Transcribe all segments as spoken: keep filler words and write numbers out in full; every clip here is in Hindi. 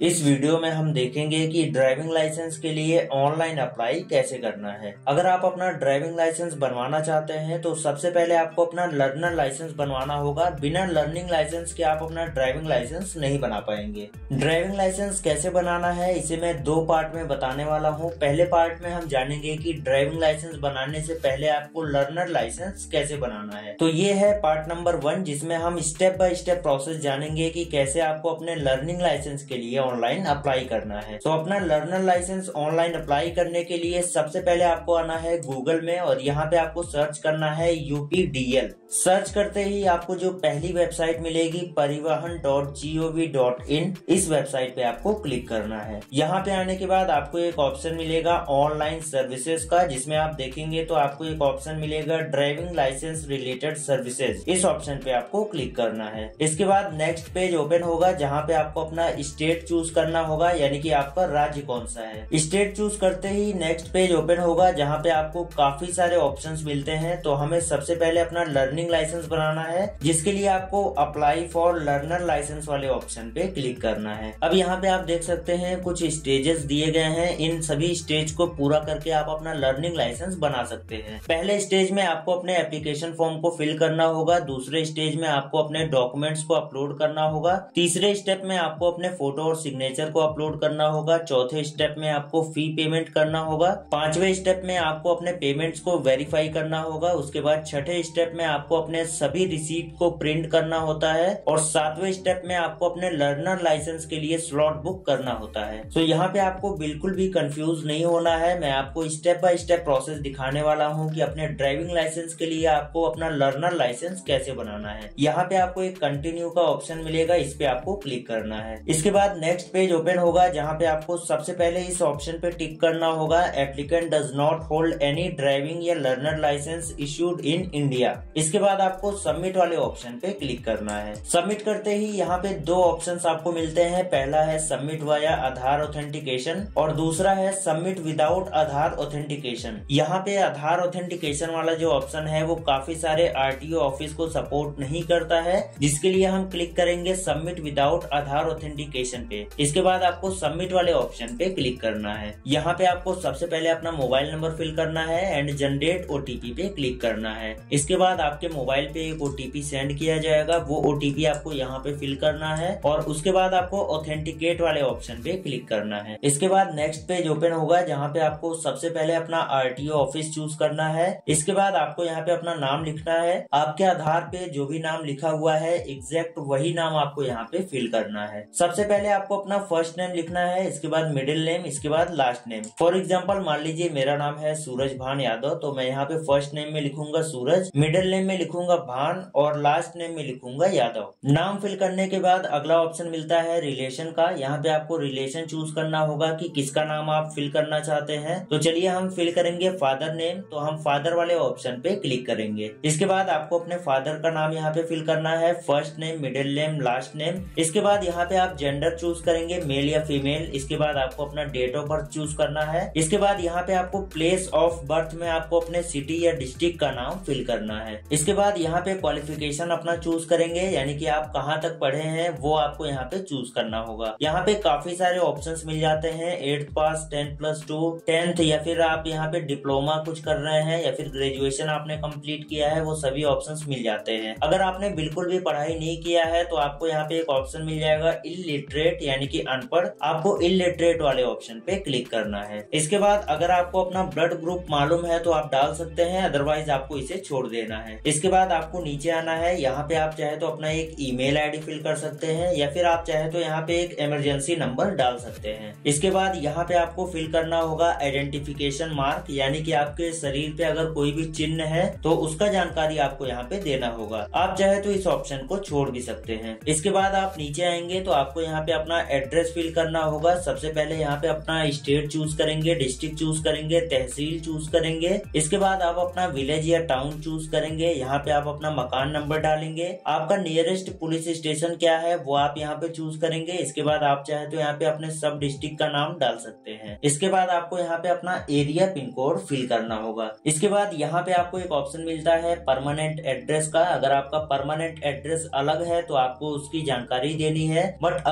इस वीडियो में हम देखेंगे कि ड्राइविंग लाइसेंस के लिए ऑनलाइन अप्लाई कैसे करना है। अगर आप अपना ड्राइविंग लाइसेंस बनवाना चाहते हैं तो सबसे पहले आपको अपना लर्नर लाइसेंस बनवाना होगा। बिना लर्निंग लाइसेंस के आप अपना ड्राइविंग लाइसेंस नहीं बना पाएंगे। ड्राइविंग लाइसेंस कैसे बनाना है इसे मैं दो पार्ट में बताने वाला हूँ। पहले पार्ट में हम जानेंगे कि ड्राइविंग लाइसेंस बनाने से पहले आपको लर्नर लाइसेंस कैसे बनाना है। तो ये है पार्ट नंबर वन, जिसमें हम स्टेप बाय स्टेप प्रोसेस जानेंगे कि कैसे आपको अपने लर्निंग लाइसेंस के लिए ऑनलाइन अप्लाई करना है। तो अपना लर्नर लाइसेंस ऑनलाइन अप्लाई करने के लिए सबसे पहले आपको आना है गूगल में और यहाँ पे आपको सर्च करना है यूपीडीएल। सर्च करते ही आपको जो पहली वेबसाइट मिलेगी Parivahan dot G O V dot in, इस वेबसाइट पे आपको क्लिक करना है। यहाँ पे आने के बाद आपको एक ऑप्शन मिलेगा ऑनलाइन सर्विसेज का, जिसमें आप देखेंगे तो आपको एक ऑप्शन मिलेगा ड्राइविंग लाइसेंस रिलेटेड सर्विसेज। इस ऑप्शन पे आपको क्लिक करना है। इसके बाद नेक्स्ट पेज ओपन होगा जहाँ पे आपको अपना स्टेट चूज करना होगा, यानी कि आपका राज्य कौन सा है। स्टेट चूज करते ही नेक्स्ट पेज ओपन होगा जहाँ पे आपको काफी सारे ऑप्शंस मिलते हैं। तो हमें सबसे पहले अपना लर्निंग लाइसेंस बनाना है, जिसके लिए आपको अप्लाई फॉर लर्नर लाइसेंस वाले ऑप्शन पे क्लिक करना है। अब यहाँ पे आप देख सकते हैं कुछ स्टेजेस दिए गए हैं। इन सभी स्टेज को पूरा करके आप अपना लर्निंग लाइसेंस बना सकते हैं। पहले स्टेज में आपको अपने एप्लीकेशन फॉर्म को फिल करना होगा। दूसरे स्टेज में आपको अपने डॉक्यूमेंट्स को अपलोड करना होगा। तीसरे स्टेप में आपको अपने फोटो और सिग्नेचर को अपलोड करना होगा। चौथे स्टेप में आपको फी पेमेंट करना होगा। पांचवे स्टेप में आपको अपने पेमेंट्स को वेरीफाई करना होगा। उसके बाद छठे स्टेप में आपको अपने सभी रिसीट को प्रिंट करना होता है और सातवें स्टेप में आपको अपने लर्नर लाइसेंस के लिए स्लॉट बुक करना होता है। तो यहाँ पे आपको बिल्कुल भी कंफ्यूज नहीं होना है। मैं आपको स्टेप बाय स्टेप प्रोसेस दिखाने वाला हूँ कि अपने ड्राइविंग लाइसेंस के लिए आपको अपना लर्नर लाइसेंस कैसे बनाना है। यहाँ पे आपको एक कंटिन्यू का ऑप्शन मिलेगा, इस पे आपको क्लिक करना है। इसके बाद नेक्स्ट पेज ओपन होगा जहाँ पे आपको सबसे पहले इस ऑप्शन पे टिक करना होगा applicant does not hold any driving या learner licence issued in India. इसके बाद आपको सबमिट वाले ऑप्शन पे क्लिक करना है। सबमिट करते ही यहाँ पे दो ऑप्शंस आपको मिलते हैं। पहला है सबमिट वाया आधार ऑथेंटिकेशन और दूसरा है सबमिट विदाउट आधार ऑथेंटिकेशन। यहाँ पे आधार ऑथेंटिकेशन वाला जो ऑप्शन है वो काफी सारे आरटीओ ऑफिस को सपोर्ट नहीं करता है, जिसके लिए हम क्लिक करेंगे सबमिट विदाउट आधार ऑथेंटिकेशन पे। इसके बाद आपको सबमिट वाले ऑप्शन पे क्लिक करना है। यहाँ पे आपको सबसे पहले अपना मोबाइल नंबर फिल करना है एंड जनरेट ओटीपी पे क्लिक करना है। इसके बाद आपके मोबाइल पे एक ओटीपी सेंड किया जाएगा, वो ओटीपी आपको यहाँ पे फिल करना है और उसके बाद आपको ऑथेंटिकेट वाले ऑप्शन पे क्लिक करना है। इसके बाद नेक्स्ट पेज ओपन होगा जहाँ पे आपको सबसे पहले अपना आरटीओ ऑफिस चूज करना है। इसके बाद आपको यहाँ पे अपना नाम लिखना है। आपके आधार पे जो भी नाम लिखा हुआ है एग्जैक्ट वही नाम आपको यहाँ पे फिल करना है। सबसे पहले आपको अपना फर्स्ट नेम लिखना है, इसके बाद मिडिल नेम, इसके बाद लास्ट नेम। फॉर एग्जाम्पल मान लीजिए मेरा नाम है सूरज भान यादव, तो मैं यहाँ पे फर्स्ट नेम में लिखूंगा सूरज, मिडिल नेम में लिखूंगा भान और लास्ट नेम में लिखूंगा यादव। नाम फिल करने के बाद अगला ऑप्शन मिलता है रिलेशन का। यहाँ पे आपको रिलेशन चूज करना होगा कि किसका नाम आप फिल करना चाहते हैं। तो चलिए हम फिल करेंगे फादर नेम, तो हम फादर वाले ऑप्शन पे क्लिक करेंगे। इसके बाद आपको अपने फादर का नाम यहाँ पे फिल करना है, first name, middle name, last name. इसके बाद यहाँ पे आप जेंडर चूज करेंगे, मेल या फीमेल। इसके बाद आपको अपना डेट ऑफ बर्थ चूज करना है। इसके बाद यहाँ पे आपको प्लेस ऑफ बर्थ में आपको अपने सिटी या डिस्ट्रिक्ट का नाम फिल करना है। इसके बाद यहाँ पे क्वालिफिकेशन अपना चूज करेंगे, यानी कि आप कहाँ तक पढ़े हैं वो आपको यहाँ पे चूज करना होगा। यहाँ पे काफी सारे ऑप्शंस मिल जाते हैं, eighth pass, tenth plus two, tenth, या फिर आप यहाँ पे डिप्लोमा कुछ कर रहे हैं या फिर ग्रेजुएशन आपने कंप्लीट किया है, वो सभी ऑप्शंस मिल जाते हैं। अगर आपने बिल्कुल भी पढ़ाई नहीं किया है तो आपको यहाँ पे एक ऑप्शन मिल जाएगा इलिटरेट, यानी कि अनपढ़। आपको इलिटरेट वाले ऑप्शन पे क्लिक करना है। इसके बाद अगर आपको अपना ब्लड ग्रुप मालूम है तो आप डाल सकते हैं, अदरवाइज आपको इसे छोड़ देना है। इसके बाद आपको नीचे आना है। यहाँ पे आप चाहे तो अपना एक ईमेल आईडी फिल कर सकते हैं या फिर आप चाहे तो यहाँ पे एक इमरजेंसी नंबर डाल सकते हैं। इसके बाद यहाँ पे आपको फिल करना होगा आइडेंटिफिकेशन मार्क, यानी कि आपके शरीर पे अगर कोई भी चिन्ह है तो उसका जानकारी आपको यहाँ पे देना होगा। आप चाहे तो इस ऑप्शन को छोड़ भी सकते हैं। इसके बाद आप नीचे आएंगे तो आपको यहाँ पे अपना एड्रेस फिल करना होगा। सबसे पहले यहाँ पे अपना स्टेट चूज करेंगे, डिस्ट्रिक्ट चूज करेंगे, तहसील चूज करेंगे। इसके बाद आप अपना विलेज या टाउन चूज करेंगे। यहाँ पे आप अपना मकान नंबर डालेंगे। आपका नियरेस्ट पुलिस स्टेशन क्या है वो आप यहाँ पे चूज करेंगे। इसके बाद आप चाहे तो यहाँ पे अपने सब डिस्ट्रिक्ट का नाम डाल सकते हैं। इसके बाद आपको यहाँ पे अपना एरिया पिन कोड फिल करना होगा। इसके बाद यहाँ पे आपको एक ऑप्शन मिलता है परमानेंट एड्रेस का। अगर आपका परमानेंट एड्रेस अलग है तो आपको उसकी जानकारी देनी है, बट अगर आपका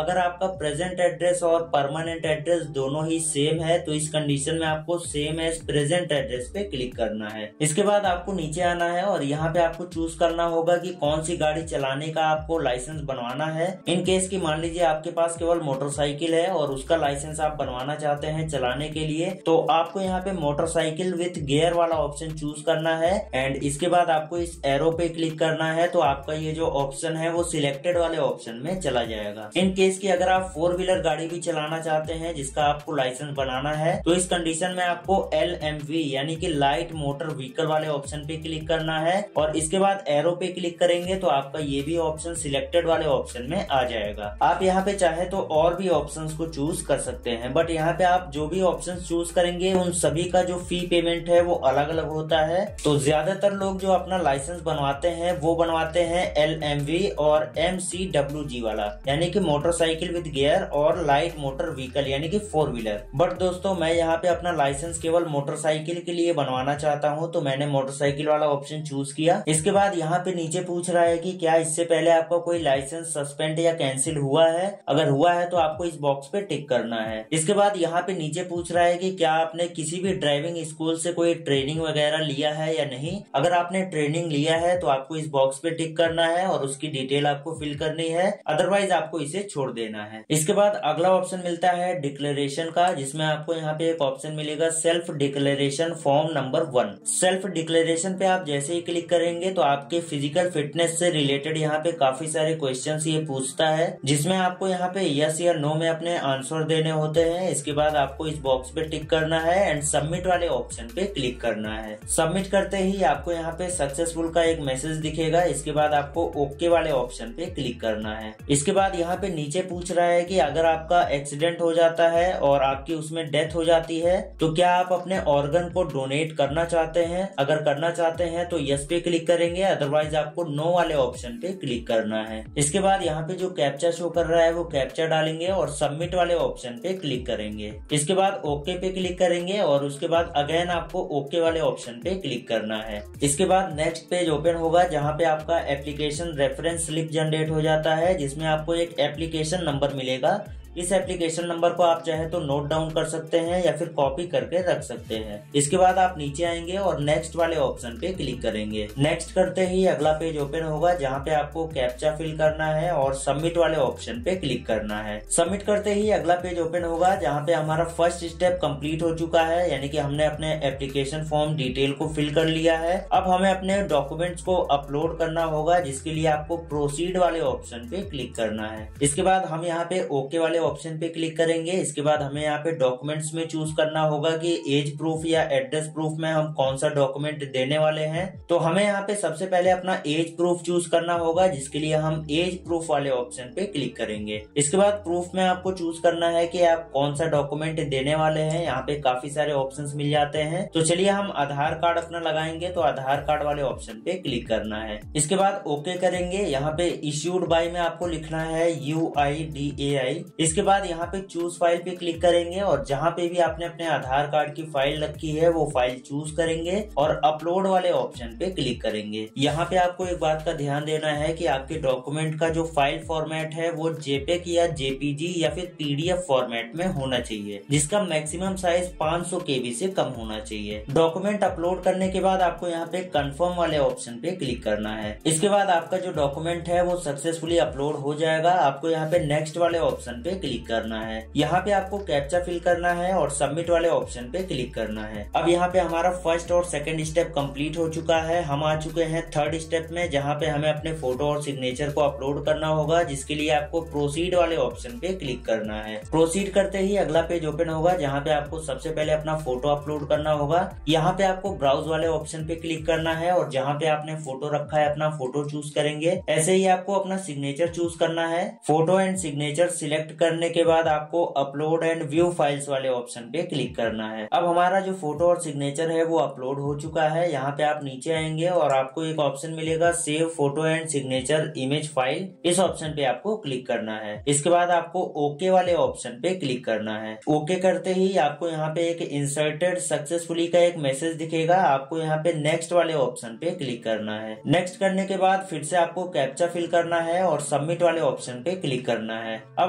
प्रेजेंट एड्रेस और परमानेंट एड्रेस दोनों ही सेम है, तो इस कंडीशन में आपको सेम एज प्रेजेंट एड्रेस पे क्लिक करना है। इसके बाद आपको नीचे आना है और यहाँ पे आपको चूज करना होगा कि कौन सी गाड़ी चलाने का आपको लाइसेंस बनवाना है। इन केस की मान लीजिए आपके पास केवल मोटरसाइकिल है और उसका लाइसेंस आप बनवाना चाहते हैं चलाने के लिए, तो आपको यहाँ पे मोटरसाइकिल विथ गियर वाला ऑप्शन चूज करना है एंड इसके बाद आपको इस एरो पे क्लिक करना है। तो आपका ये जो ऑप्शन है वो सिलेक्टेड वाले ऑप्शन में चला जाएगा। इन केस की अगर आप फोर व्हीलर गाड़ी भी चलाना चाहते हैं जिसका आपको लाइसेंस बनाना है, तो इस कंडीशन में आपको एल एम वी यानी कि लाइट मोटर व्हीकल वाले ऑप्शन पे क्लिक करना है और इसके बाद एरो पे क्लिक करेंगे तो आपका ये भी ऑप्शन सिलेक्टेड वाले ऑप्शन में आ जाएगा। आप यहाँ पे चाहे तो और भी ऑप्शंस को चूज कर सकते हैं, बट यहाँ पे आप जो भी ऑप्शंस चूज करेंगे उन सभी का जो फी पेमेंट है वो अलग अलग होता है। तो ज्यादातर लोग जो अपना लाइसेंस बनवाते हैं वो बनवाते हैं एल एम वी और एम सी डब्ल्यू जी वाला, यानी कि मोटरसाइकिल विद गियर और लाइट मोटर व्हीकल यानी कि फोर व्हीलर। बट दोस्तों मैं यहाँ पे अपना लाइसेंस केवल मोटरसाइकिल के लिए बनवाना चाहता हूँ, तो मैंने मोटरसाइकिल वाला ऑप्शन चूज किया। इसके बाद यहाँ पे नीचे पूछ रहा है कि क्या इससे पहले आपका कोई लाइसेंस सस्पेंड या कैंसिल हुआ है। अगर हुआ है तो आपको इस बॉक्स पे टिक करना है। इसके बाद यहाँ पे नीचे पूछ रहा है कि क्या आपने किसी भी ड्राइविंग स्कूल से कोई ट्रेनिंग वगैरह लिया है या नहीं। अगर आपने ट्रेनिंग लिया है तो आपको इस बॉक्स पे टिक करना है और उसकी डिटेल आपको फिल करनी है, अदरवाइज आपको इसे छोड़ देना है। इसके बाद अगला ऑप्शन मिलता है डिक्लेरेशन का, जिसमें आपको यहाँ पे एक ऑप्शन मिलेगा self declaration form number one. Self declaration पे आप जैसे ही क्लिक करेंगे तो आपके फिजिकल फिटनेस से रिलेटेड यहाँ पे काफी सारे क्वेश्चंस ये पूछता है, जिसमें आपको यहाँ पे यस या नो में अपने आंसर देने होते हैं। इसके बाद आपको इस बॉक्स पे टिक करना है एंड सबमिट वाले ऑप्शन पे क्लिक करना है। सबमिट करते ही आपको यहाँ पे सक्सेसफुल का एक मैसेज दिखेगा। इसके बाद आपको ओके वाले ऑप्शन पे क्लिक करना है। इसके बाद यहाँ पे नीचे पूछ रहा है कि अगर आपका एक्सीडेंट हो जाता है और आपकी उसमें डेथ हो जाती है तो क्या आप अपने ऑर्गन को डोनेट करना चाहते हैं। अगर करना चाहते हैं तो यस पे क्लिक करेंगे, अदरवाइज आपको नो वाले ऑप्शन पे क्लिक करना है। इसके बाद यहाँ पे जो कैप्चा शो कर रहा है वो कैप्चा डालेंगे और सबमिट वाले ऑप्शन पे क्लिक करेंगे। इसके बाद ओके पे क्लिक करेंगे और उसके बाद अगेन आपको ओके वाले ऑप्शन पे क्लिक करना है। इसके बाद नेक्स्ट पेज ओपन होगा जहाँ पे आपका एप्लीकेशन रेफरेंस स्लिप जनरेट हो जाता है, जिसमें आपको एक एप्लीकेशन नंबर मिलेगा। इस एप्लीकेशन नंबर को आप चाहे तो नोट डाउन कर सकते हैं या फिर कॉपी करके रख सकते हैं। इसके बाद आप नीचे आएंगे और नेक्स्ट वाले ऑप्शन पे क्लिक करेंगे। नेक्स्ट करते ही अगला पेज ओपन होगा जहाँ पे आपको कैप्चा फिल करना है और सबमिट वाले ऑप्शन पे क्लिक करना है। सबमिट करते ही अगला पेज ओपन होगा जहाँ पे हमारा फर्स्ट स्टेप कंप्लीट हो चुका है, यानी कि हमने अपने एप्लीकेशन फॉर्म डिटेल को फिल कर लिया है। अब हमें अपने डॉक्यूमेंट्स को अपलोड करना होगा, जिसके लिए आपको प्रोसीड वाले ऑप्शन पे क्लिक करना है। इसके बाद हम यहाँ पे ओके वाले ऑप्शन पे क्लिक करेंगे। इसके बाद हमें यहाँ पे डॉक्यूमेंट्स में चूज करना होगा कि एज प्रूफ या एड्रेस प्रूफ में हम कौन सा डॉक्यूमेंट देने वाले हैं। तो हमें यहाँ पे सबसे पहले अपना एज प्रूफ चूज करना होगा, जिसके लिए हम एज प्रूफ वाले ऑप्शन पे क्लिक करेंगे। इसके बाद प्रूफ में आपको चूज करना है कि आप कौन सा डॉक्यूमेंट देने वाले हैं। यहाँ पे काफी सारे ऑप्शन मिल जाते हैं, तो चलिए हम आधार कार्ड अपना लगाएंगे, तो आधार कार्ड वाले ऑप्शन पे क्लिक करना है। इसके बाद ओके करेंगे। यहाँ पे इश्यूड बाय में आपको लिखना है यू आई डी ए आई। इसके बाद यहाँ पे चूज फाइल पे क्लिक करेंगे और जहाँ पे भी आपने अपने आधार कार्ड की फाइल रखी है वो फाइल चूज करेंगे और अपलोड वाले ऑप्शन पे क्लिक करेंगे। यहाँ पे आपको एक बात का ध्यान देना है कि आपके डॉक्यूमेंट का जो फाइल फॉर्मेट है वो जेपेग या जेपीजी या फिर पीडीएफ फॉर्मेट में होना चाहिए, जिसका मैक्सिमम साइज पाँच सौ केबी से कम होना चाहिए। डॉक्यूमेंट अपलोड करने के बाद आपको यहाँ पे कंफर्म वाले ऑप्शन पे क्लिक करना है। इसके बाद आपका जो डॉक्यूमेंट है वो सक्सेसफुली अपलोड हो जाएगा। आपको यहाँ पे नेक्स्ट वाले ऑप्शन पे क्लिक करना है। यहाँ पे आपको कैप्चा फिल करना है और सबमिट वाले ऑप्शन पे क्लिक करना है। अब यहाँ पे हमारा फर्स्ट और सेकंड स्टेप कंप्लीट हो चुका है। हम आ चुके हैं थर्ड स्टेप में, जहाँ पे हमें अपने फोटो और सिग्नेचर को अपलोड करना होगा, जिसके लिए आपको प्रोसीड वाले ऑप्शन पे क्लिक करना है। प्रोसीड करते ही अगला पेज ओपन होगा जहाँ पे आपको सबसे पहले अपना फोटो अपलोड करना होगा। यहाँ पे आपको ब्राउज वाले ऑप्शन पे क्लिक करना है और जहाँ पे आपने फोटो रखा है अपना फोटो चूज करेंगे। ऐसे ही आपको अपना सिग्नेचर चूज करना है। फोटो एंड सिग्नेचर सिलेक्ट करने के बाद आपको अपलोड एंड व्यू फाइल्स वाले ऑप्शन पे क्लिक करना है। अब हमारा जो फोटो और सिग्नेचर है वो अपलोड हो चुका है। यहाँ पे आप नीचे आएंगे और आपको एक ऑप्शन मिलेगा save photo and signature image file. इस ऑप्शन पे आपको क्लिक करना है। इसके बाद आपको ओके वाले ऑप्शन पे क्लिक करना है। ओके करते ही आपको यहाँ पे एक इंसर्टेड सक्सेसफुली का एक मैसेज दिखेगा। आपको यहाँ पे नेक्स्ट वाले ऑप्शन पे क्लिक करना है। नेक्स्ट करने के बाद फिर से आपको कैप्चा फिल करना है और सबमिट वाले ऑप्शन पे क्लिक करना है। अब हमारा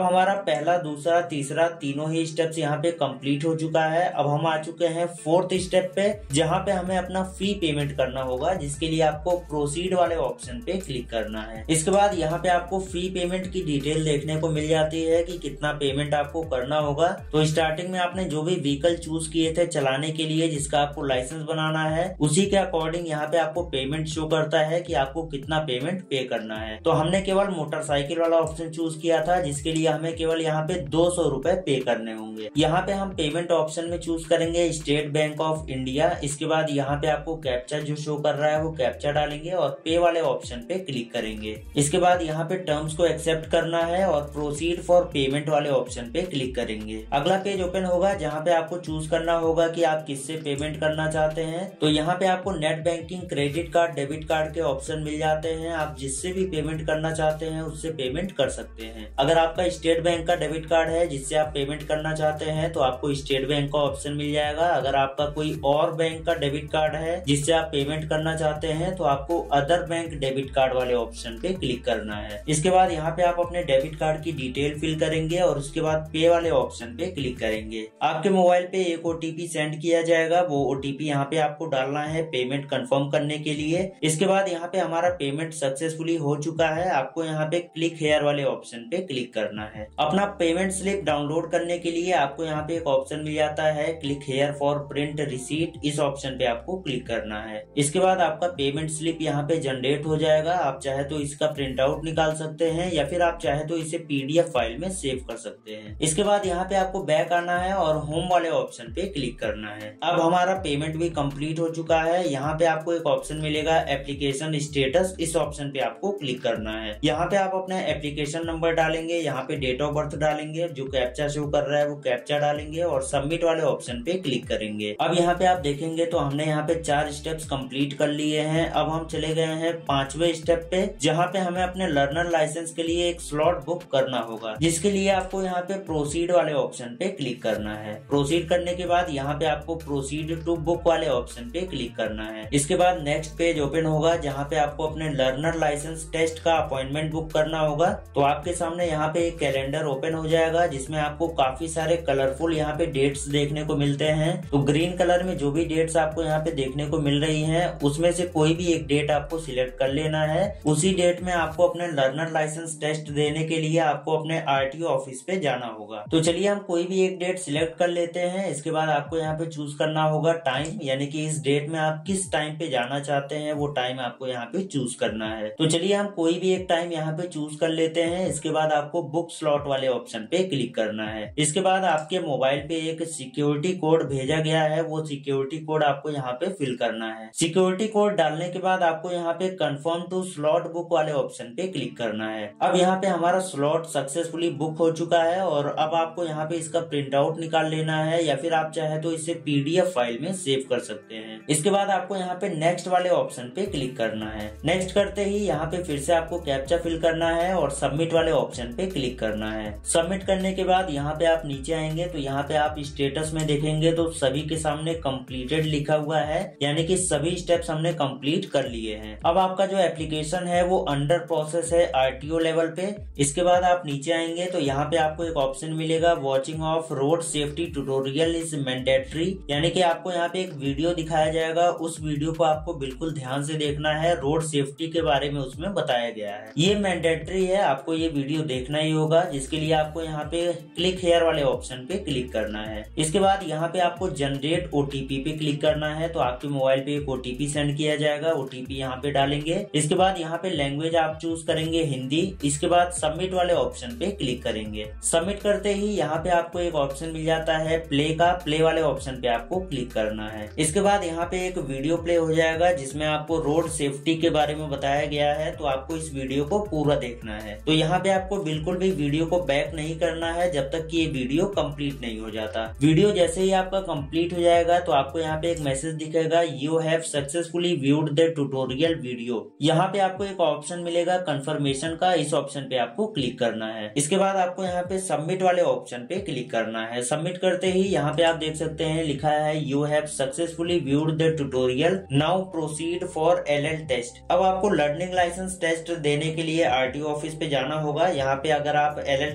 पहला, दूसरा, तीसरा तीनों ही स्टेप्स यहाँ पे कंप्लीट हो चुका है। अब हम आ चुके हैं फोर्थ स्टेप पे, जहाँ पे हमें अपना फी पेमेंट करना होगा, जिसके लिए आपको प्रोसीड वाले ऑप्शन पे क्लिक करना है। इसके बाद यहाँ पे आपको फी पेमेंट की डिटेल देखने को मिल जाती है कि कितना पेमेंट आपको करना होगा। तो स्टार्टिंग में आपने जो भी व्हीकल चूज किए थे चलाने के लिए, जिसका आपको लाइसेंस बनाना है, उसी के अकॉर्डिंग यहाँ पे आपको पेमेंट शो करता है कि आपको कितना पेमेंट पे करना है। तो हमने केवल मोटरसाइकिल वाला ऑप्शन चूज किया था, जिसके लिए हमें केवल यहाँ पे दो सौ रूपए पे करने होंगे। यहाँ पे हम पेमेंट ऑप्शन में चूज करेंगे स्टेट बैंक ऑफ इंडिया। इसके बाद यहाँ पे आपको कैप्चा जो शो कर रहा है वो कैप्चा डालेंगे और पे वाले ऑप्शन पे क्लिक करेंगे। इसके बाद यहाँ पे टर्म्स को एक्सेप्ट करना है और प्रोसीड फॉर पेमेंट वाले ऑप्शन पे क्लिक करेंगे। अगला पेज ओपन होगा, जहाँ पे आपको चूज करना होगा कि आप किससे पेमेंट करना चाहते हैं। तो यहाँ पे आपको net banking, credit card, debit card के ऑप्शन मिल जाते हैं। आप जिससे भी पेमेंट करना चाहते हैं उससे पेमेंट कर सकते हैं। अगर आपका स्टेट बैंक का डेबिट कार्ड है जिससे आप पेमेंट करना चाहते हैं तो आपको स्टेट बैंक का ऑप्शन मिल जाएगा। अगर आपका कोई और बैंक का डेबिट कार्ड है जिससे आप पेमेंट करना चाहते हैं तो आपको अदर बैंक डेबिट कार्ड वाले ऑप्शन पे क्लिक करना है। इसके बाद यहाँ पे आप अपने डेबिट कार्ड की डिटेल फिल करेंगे और उसके बाद पे वाले ऑप्शन पे क्लिक करेंगे। आपके मोबाइल पे एक ओटीपी सेंड किया जाएगा, वो ओटीपी यहाँ पे आपको डालना है पेमेंट कंफर्म करने के लिए। इसके बाद यहाँ पे हमारा पेमेंट सक्सेसफुली हो चुका है। आपको यहाँ पे क्लिक हेयर वाले ऑप्शन पे क्लिक करना है। अपना पेमेंट स्लिप डाउनलोड करने के लिए आपको यहाँ पे एक ऑप्शन मिल जाता है click here for print receipt. इस ऑप्शन पे आपको क्लिक करना है। इसके बाद आपका पेमेंट स्लिप यहाँ पे जनरेट हो जाएगा। आप चाहे तो इसका प्रिंट आउट निकाल सकते हैं या फिर आप चाहे तो इसे पीडीएफ फाइल में सेव कर सकते हैं। इसके बाद यहाँ पे आपको बैक आना है और होम वाले ऑप्शन पे क्लिक करना है। अब हमारा पेमेंट भी कंप्लीट हो चुका है। यहाँ पे आपको एक ऑप्शन मिलेगा एप्लीकेशन स्टेटस। इस ऑप्शन पे आपको क्लिक करना है। यहाँ पे आप अपना एप्लीकेशन नंबर डालेंगे, यहाँ पे डेट ऑफ बर्थ डालेंगे, जो कैप्चा शो कर रहा है वो कैप्चा डालेंगे और सबमिट वाले ऑप्शन पे क्लिक करेंगे। अब यहाँ पे आप देखेंगे तो हमने यहाँ पे चार स्टेप्स कंप्लीट कर लिए हैं। अब हम चले गए हैं पांचवे स्टेप पे, जहाँ पे हमें अपने लर्नर लाइसेंस के लिए एक स्लॉट बुक करना होगा, जिसके लिए आपको यहाँ पे प्रोसीड वाले ऑप्शन पे क्लिक करना है। प्रोसीड करने के बाद यहाँ पे आपको प्रोसीड टू बुक वाले ऑप्शन पे क्लिक करना है। इसके बाद नेक्स्ट पेज ओपन होगा, जहाँ पे आपको अपने लर्नर लाइसेंस टेस्ट का अपॉइंटमेंट बुक करना होगा। तो आपके सामने यहाँ पे एक कैलेंडर ओपन हो जाएगा, जिसमें आपको काफी सारे कलरफुल यहाँ पे डेट्स देखने को मिलते हैं। तो ग्रीन कलर में जो भी डेट्स आपको यहाँ पे देखने को मिल रही हैं, उसमें से कोई भी एक डेट आपको सिलेक्ट कर लेना है। उसी डेट में आपको अपने लर्नर लाइसेंस टेस्ट देने के लिए आपको अपने आरटीओ ऑफिस पे जाना होगा। तो चलिए हम कोई भी एक डेट सिलेक्ट कर लेते हैं। इसके बाद आपको यहाँ पे चूज करना होगा टाइम, यानी कि इस डेट में आप किस टाइम पे जाना चाहते हैं वो टाइम आपको यहाँ पे चूज करना है। तो चलिए हम कोई भी एक टाइम यहाँ पे चूज कर लेते हैं। इसके बाद आपको बुक स्लॉट वाले ऑप्शन पे क्लिक करना है। इसके बाद आपके मोबाइल पे एक सिक्योरिटी कोड भेजा गया है, वो सिक्योरिटी कोड आपको यहाँ पे फिल करना है। सिक्योरिटी कोड डालने के बाद आपको यहाँ पे कंफर्म टू स्लॉट बुक वाले ऑप्शन पे क्लिक करना है। अब यहाँ पे हमारा स्लॉट सक्सेसफुली बुक हो चुका है और अब आपको यहाँ पे इसका प्रिंट आउट निकाल लेना है या फिर आप चाहे तो इसे पीडीएफ फाइल में सेव कर सकते हैं। इसके बाद आपको यहाँ पे नेक्स्ट वाले ऑप्शन पे क्लिक करना है। नेक्स्ट करते ही यहाँ पे फिर से आपको कैप्चा फिल करना है और सबमिट वाले ऑप्शन पे क्लिक करना है। सबमिट करने के बाद यहाँ पे आप नीचे आएंगे तो यहाँ पे आप स्टेटस में देखेंगे तो सभी के सामने कंप्लीटेड लिखा हुआ है, यानी कि सभी स्टेप्स हमने कंप्लीट कर लिए हैं। अब आपका जो एप्लीकेशन है वो अंडर प्रोसेस है आरटीओ लेवल पे। इसके बाद आप नीचे आएंगे तो यहाँ पे आपको एक ऑप्शन मिलेगा watching of road safety tutorial is mandatory, यानी कि आपको यहाँ पे एक वीडियो दिखाया जाएगा। उस वीडियो को आपको बिल्कुल ध्यान से देखना है। रोड सेफ्टी के बारे में उसमें बताया गया है। ये मैंडेटरी है, आपको ये वीडियो देखना ही होगा, जिसके लिए आपको यहाँ पे क्लिक हेयर वाले ऑप्शन पे क्लिक करना है। इसके बाद यहाँ पे आपको जनरेट ओटीपी पे क्लिक करना है। तो आपके मोबाइल पे एक ओटीपी सेंड किया जाएगा, ओटीपी यहाँ पे डालेंगे। इसके बाद यहाँ पे लैंग्वेज आप चूज करेंगे हिंदी। इसके बाद सबमिट वाले ऑप्शन पे क्लिक करेंगे। सबमिट करते ही यहाँ पे आपको एक ऑप्शन मिल जाता है प्ले का। प्ले वाले ऑप्शन पे आपको क्लिक करना है। इसके बाद यहाँ पे एक वीडियो प्ले हो जाएगा, जिसमें आपको रोड सेफ्टी के बारे में बताया गया है। तो आपको इस वीडियो को पूरा देखना है। तो यहाँ पे आपको बिल्कुल भी वीडियो को बैक नहीं करना है जब तक कि ये वीडियो कंप्लीट नहीं हो जाता। वीडियो जैसे ही आपका कंप्लीट हो जाएगा तो आपको यहाँ पे एक मैसेज दिखेगा you have successfully viewed the tutorial video. यहाँ पे आपको एक ऑप्शन मिलेगा कंफर्मेशन का, इस ऑप्शन पे आपको क्लिक करना है। इसके बाद आपको यहाँ पे सबमिट वाले ऑप्शन पे क्लिक करना है। सबमिट करते ही यहाँ पे आप देख सकते हैं लिखा है you have successfully viewed the tutorial, now proceed for LL test. अब आपको लर्निंग लाइसेंस टेस्ट देने के लिए आरटीओ ऑफिस पे जाना होगा। यहाँ पे अगर आप एलएल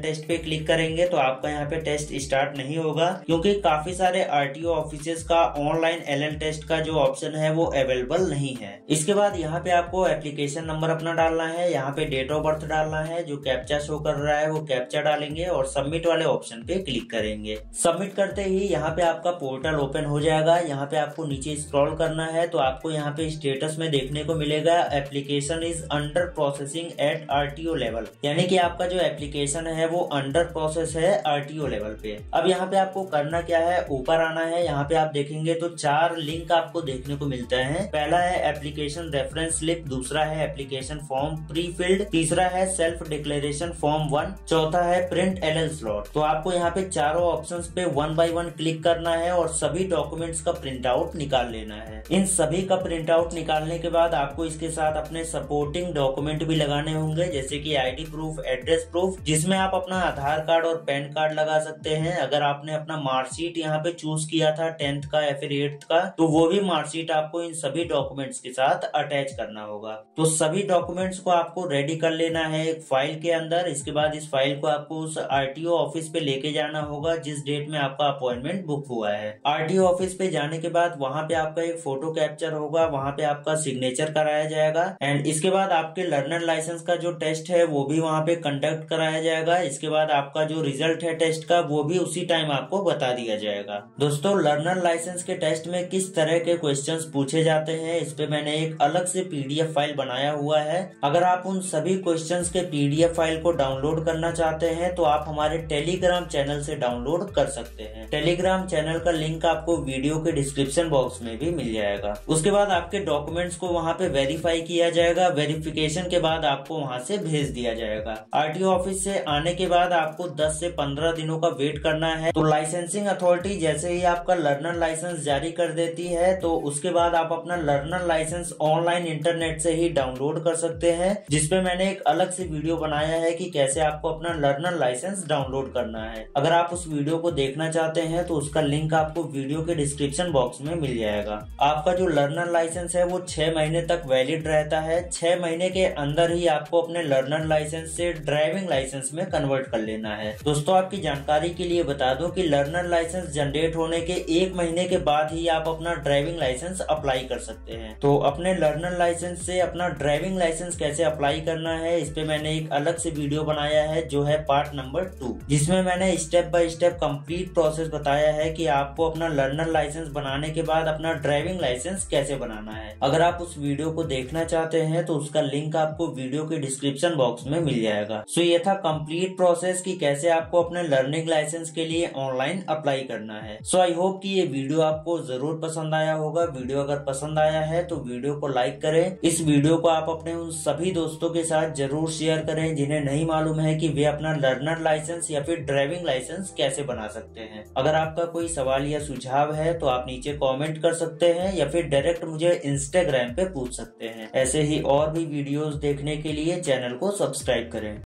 टेस्ट पे क्लिक करेंगे तो आपका यहाँ पे टेस्ट स्टार्ट नहीं होगा, क्योंकि काफी सारे आरटीओ ऑफिसेज का ऑनलाइन एलएल टेस्ट का जो ऑप्शन है वो अवेलेबल नहीं है। इसके बाद यहाँ पे आपको एप्लीकेशन नंबर अपना डालना है, यहाँ पे डेट ऑफ बर्थ डालना है, जो कैप्चा शो कर रहा है वो कैप्चा डालेंगे और सबमिट वाले ऑप्शन पे क्लिक करेंगे। सबमिट करते ही यहाँ पे आपका पोर्टल ओपन हो जाएगा। यहाँ पे आपको नीचे स्क्रॉल करना है तो आपको यहाँ पे स्टेटस में देखने को मिलेगा application is under processing at RTO level, यानी कि आपका जो एप्लीकेशन है वो अंडर प्रोसेस है आरटीओ लेवल पे। अब यहाँ पे आपको करना क्या है, ऊपर आना है। यहाँ पे आप देखेंगे तो चार लिंक आपको देखने को मिलता है। पहला है एप्लीकेशन रेफरेंस स्लिप, दूसरा है एप्लीकेशन फॉर्म प्री फिल्ड, तीसरा है सेल्फ डिक्लेरेशन फॉर्म वन, चौथा है प्रिंट एलएल स्लॉट। तो आपको यहाँ पे चारों ऑप्शंस पे वन बाय वन क्लिक करना है और सभी डॉक्यूमेंट्स का प्रिंट आउट निकाल लेना है। इन सभी का प्रिंट आउट निकालने के बाद आपको इसके साथ अपने सपोर्टिंग डॉक्यूमेंट भी लगाने होंगे, जैसे कि आईडी प्रूफ, एड्रेस प्रूफ, जिसमें आप अपना आधार कार्ड और पैन कार्ड लगा सकते हैं। अगर आपने अपना मार्कशीट यहाँ पे चूज किया था टेंथ का या फिर एट्थ का, तो वो भी मार्कशीट आपको इन सभी डॉक्यूमेंट्स के साथ अटैच करना होगा। तो सभी डॉक्यूमेंट्स को आपको रेडी कर लेना है एक फाइल के अंदर। इसके बाद इस फाइल को आपको उस आरटीओ ऑफिस पे लेके जाना होगा जिस डेट में आपका अपॉइंटमेंट बुक हुआ है। आरटीओ ऑफिस पे जाने के बाद वहाँ पे आपका एक फोटो कैप्चर होगा, वहाँ पे आपका सिग्नेचर कराया जाएगा एंड इसके बाद आपके लर्नर लाइसेंस का जो टेस्ट है वो भी वहाँ पे कंडक्ट कराया जाएगा। इसके बाद आपका जो रिजल्ट है टेस्ट का वो भी उसी टाइम आपको बता दिया जाएगा। दोस्तों, लर्नर लाइसेंस के टेस्ट में किस तरह के क्वेश्चंस पूछे जाते हैं इस पे मैंने एक अलग से पीडीएफ फाइल बनाया हुआ है। अगर आप उन सभी क्वेश्चंस के पीडीएफ फाइल को डाउनलोड करना चाहते हैं तो आप हमारे टेलीग्राम चैनल से डाउनलोड कर सकते हैं। टेलीग्राम चैनल का लिंक आपको वीडियो के डिस्क्रिप्शन बॉक्स में भी मिल जाएगा। उसके बाद आपके डॉक्यूमेंट्स को वहाँ पे वेरीफाई किया जाएगा। वेरिफिकेशन के बाद आपको वहाँ से भेज दिया जाएगा। आरटीओ ऑफिस से आने के बाद आपको दस से पंद्रह दिनों का वेट करना है। तो लाइसेंसिंग अथॉरिटी जैसे ही आपका लर्नर लाइसेंस जारी कर देती है तो उसके बाद आप अपना लर्नर लाइसेंस ऑनलाइन इंटरनेट से ही डाउनलोड कर सकते हैं, जिसपे मैंने एक अलग से वीडियो बनाया है कि कैसे आपको अपना लर्नर लाइसेंस डाउनलोड करना है। अगर आप उस वीडियो को देखना चाहते हैं तो उसका लिंक आपको वीडियो के डिस्क्रिप्शन बॉक्स में मिल जाएगा। आपका जो लर्नर लाइसेंस है वो छह महीने तक वैलिड रहता है। छह महीने के अंदर ही आपको अपने लर्नर लाइसेंस से ड्राइविंग लाइसेंस में कन्वर्ट कर लेना है। दोस्तों, आपकी जानकारी के लिए बता दूं कि लर्नर लाइसेंस जनरेट होने के एक महीने के बाद ही आप अपना ड्राइविंग लाइसेंस अप्लाई कर सकते हैं। तो अपने लर्नर लाइसेंस से अपना ड्राइविंग लाइसेंस कैसे अप्लाई करना है इस पे मैंने एक अलग से वीडियो बनाया है जो है पार्ट नंबर टू, जिसमें मैंने step by step complete process बताया है कि आपको अपना लर्नर लाइसेंस बनाने के बाद अपना ड्राइविंग लाइसेंस कैसे बनाना है। अगर आप उस वीडियो को देखना चाहते हैं तो उसका लिंक आपको वीडियो के डिस्क्रिप्शन बॉक्स में मिल जाएगा। सो ये था कंप्लीट प्रोसेस कि कैसे आपको अपने लर्निंग लाइसेंस के लिए ऑनलाइन अप्लाई करना है। सो आई होप कि ये वीडियो आपको जरूर पसंद आया होगा। वीडियो अगर पसंद आया है तो वीडियो को लाइक करें। इस वीडियो को आप अपने उन सभी दोस्तों के साथ जरूर शेयर करें जिन्हें नहीं मालूम है कि वे अपना लर्नर लाइसेंस या फिर ड्राइविंग लाइसेंस कैसे बना सकते हैं। अगर आपका कोई सवाल या सुझाव है तो आप नीचे कमेंट कर सकते हैं या फिर डायरेक्ट मुझे इंस्टाग्राम पे पूछ सकते हैं। ऐसे ही और भी वीडियोस देखने के लिए चैनल को सब्सक्राइब करें।